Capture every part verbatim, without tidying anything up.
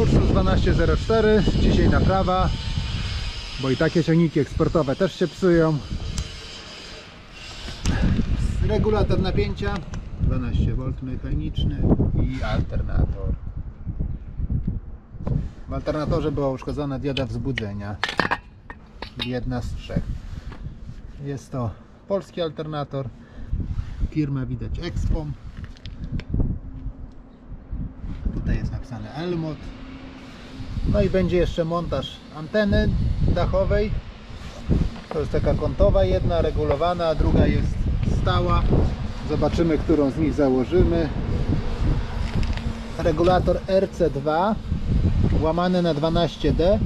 Ursus dwanaście zero cztery. Dzisiaj naprawa, bo i takie ciągniki eksportowe też się psują. Regulator napięcia dwanaście wolt mechaniczny i alternator. W alternatorze była uszkodzona dioda wzbudzenia, jedna z trzech. Jest to polski alternator, firma widać Expom. Tutaj jest napisane Elmot. No i będzie jeszcze montaż anteny dachowej. To jest taka kątowa jedna, regulowana, a druga jest stała. Zobaczymy, którą z nich założymy. Regulator R C dwa łamany na dwanaście D.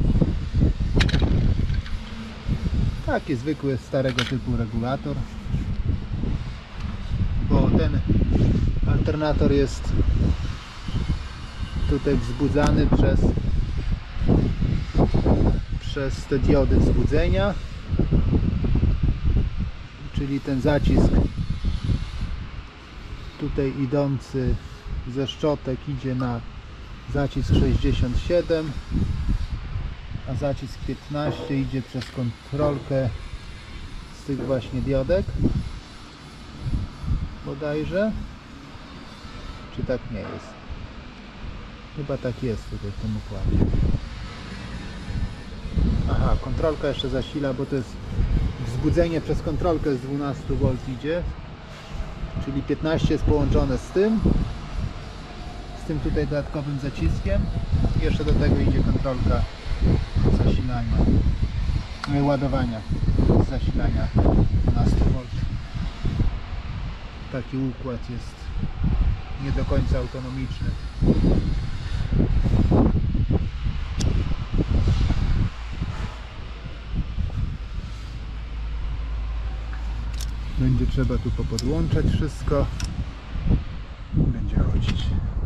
Taki zwykły, starego typu regulator, bo ten alternator jest tutaj wzbudzany przez przez te diody wzbudzenia, czyli ten zacisk tutaj idący ze szczotek idzie na zacisk sześćdziesiąt siedem, a zacisk piętnaście idzie przez kontrolkę z tych właśnie diodek bodajże, czy tak nie jest? Chyba tak jest tutaj w tym układzie. Aha, kontrolka jeszcze zasila, bo to jest wzbudzenie przez kontrolkę z dwunastu wolt idzie, czyli piętnaście jest połączone z tym z tym tutaj dodatkowym zaciskiem. Jeszcze do tego idzie kontrolka zasilania, ładowania z zasilania dwunastu wolt. Taki układ jest nie do końca autonomiczny. Będzie trzeba tu popodłączać wszystko. Będzie chodzić.